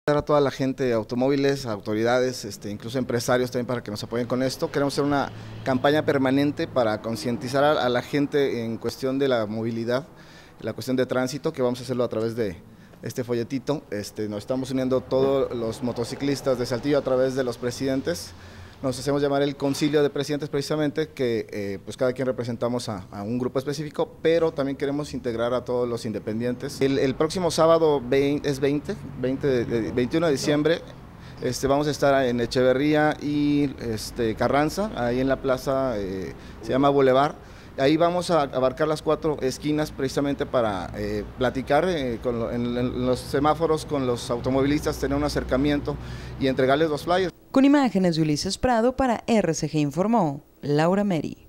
A toda la gente, automóviles, autoridades, incluso empresarios también para que nos apoyen con esto. Queremos hacer una campaña permanente para concientizar a la gente en cuestión de la movilidad, la cuestión de tránsito, que vamos a hacerlo a través de este folletito. Nos estamos uniendo todos los motociclistas de Saltillo a través de los presidentes. Nos hacemos llamar el concilio de presidentes precisamente, que pues cada quien representamos a un grupo específico, pero también queremos integrar a todos los independientes. El próximo sábado es 21 de diciembre, vamos a estar en Echeverría y Carranza, ahí en la plaza, se llama Boulevard. Ahí vamos a abarcar las 4 esquinas precisamente para platicar en los semáforos con los automovilistas, tener un acercamiento y entregarles los flyers. Con imágenes de Ulises Prado para RCG informó Laura Meri.